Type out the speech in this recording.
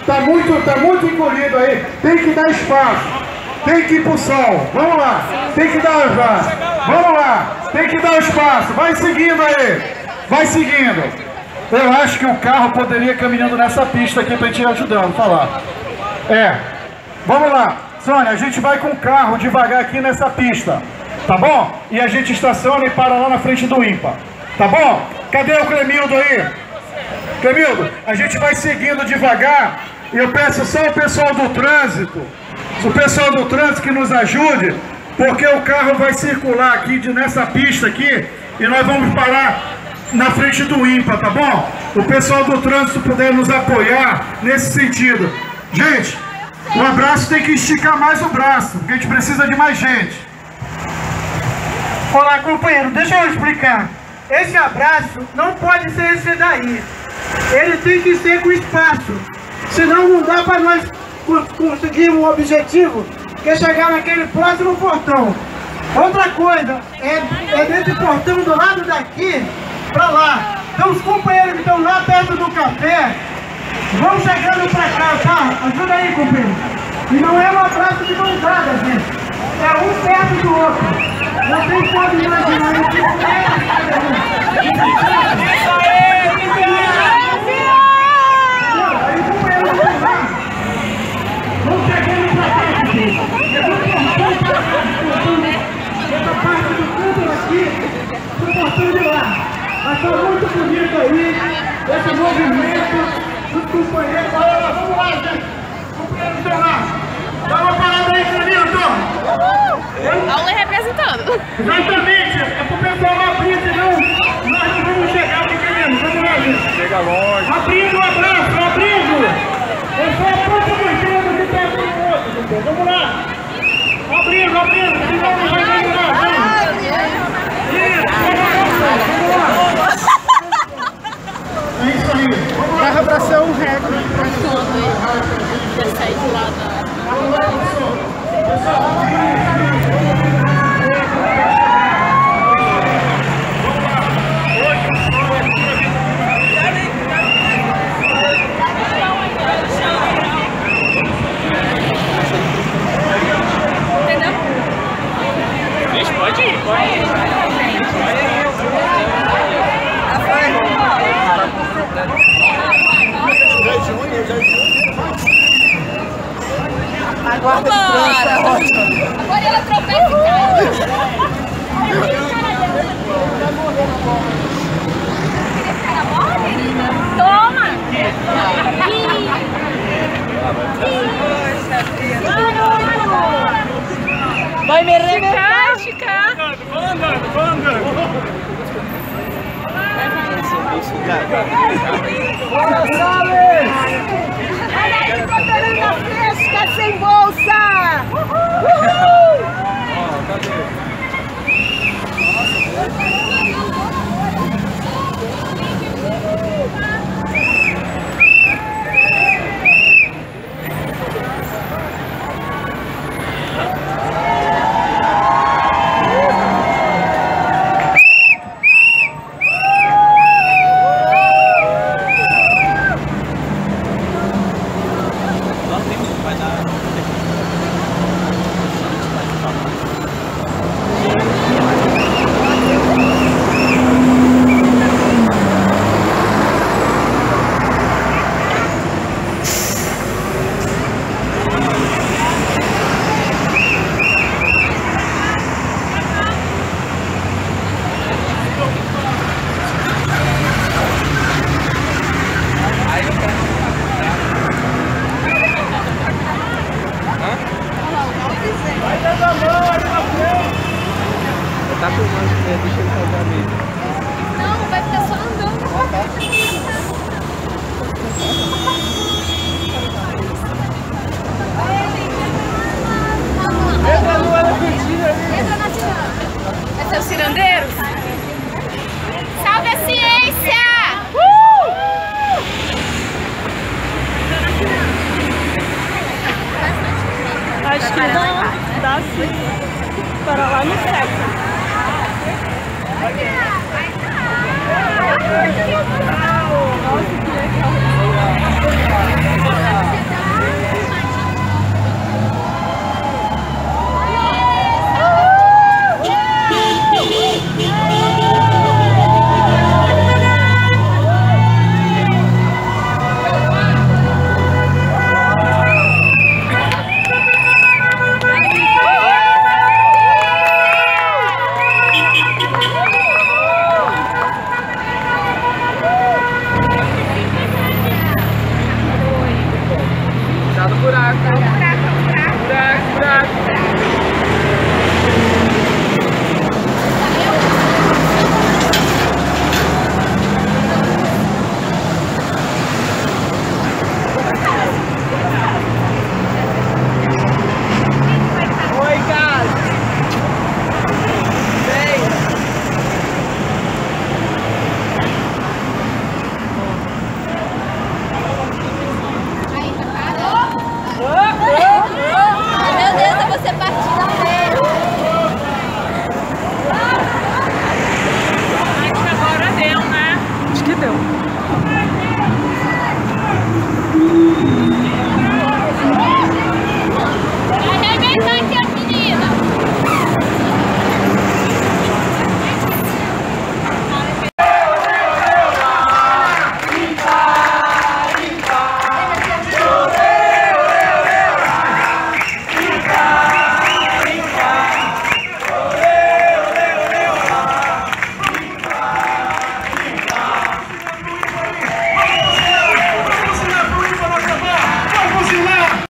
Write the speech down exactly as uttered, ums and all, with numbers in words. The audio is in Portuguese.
Tá muito, tá muito encolhido aí. Tem que dar espaço. Tem que ir pro sol. Vamos lá. Tem que dar espaço. Vamos lá. Tem que dar espaço. Vai seguindo aí. Vai seguindo. Eu acho que o carro poderia ir caminhando nessa pista aqui pra gente ir ajudando. Falar. É. Vamos lá. Sônia, a gente vai com o carro devagar aqui nessa pista. Tá bom? E a gente estaciona e para lá na frente do ímpar. Tá bom? Cadê o Clemildo aí? Clemildo, a gente vai seguindo devagar. E eu peço só o pessoal do trânsito, o pessoal do trânsito que nos ajude, porque o carro vai circular aqui de, nessa pista aqui e nós vamos parar na frente do ímpar, tá bom? O pessoal do trânsito puder nos apoiar nesse sentido. Gente, o abraço tem que esticar mais o braço, porque a gente precisa de mais gente. Olá, companheiro, deixa eu explicar. Esse abraço não pode ser esse daí. Ele tem que ser com espaço. Senão não dá para nós conseguir um objetivo, que é chegar naquele próximo portão. Outra coisa, é, é desse portão do lado daqui para lá. Então os companheiros que estão lá perto do café, vão chegando para cá, tá? Ajuda aí, companheiro. E não é um abraço de mão dada, gente. É um perto do outro. Vocês podem imaginar o que é. Isso aí, vamos chegando pra cá, gente. É muito importante essa parte do fundo aqui, do portão de lá. Mas tá muito bonito aí, esse movimento dos companheiros. Olha, vamos lá, gente. Companheiros estão lá. Dá uma parada aí, Clemilton. Aula representando. Exatamente, é pro pessoal abrir, senão nós não vamos chegar pequenino. Vamos lá, gente. Chega longe. Abrindo o abraço, abrindo. Eu sou a ponta do dedo que tá abrindo o outro. Vamos lá. Abrindo, abrindo, senão não vai demorar. É isso aí. Vai abraçar um recorde. Já saí de lá da... Pode ir, pode ir. Aguarda de trânsito, é ótimo. Agora ela tropeça e cai. Toma! Vai me arrebentar, Chica! Vou andando, vou andando. Bora, Salles! Olha aí, Catarina fresca, sem bolsa! Uhul! Tá com mais de medo, deixa ele salvar mesmo. Não, vai ficar só andando. Entra no elefantinho ali! Entra na cidade. É seu cirandeiro? Salve a ciência! Uh! Acho que dá, dá sim. Para lá no século. Nossa, que legal. buraco. Buraco, buraco. Buraco, buraco. Oi, gás. Vem. Ai, meu Deus, eu vou ser partida feia. Acho que agora deu, né? Acho que deu.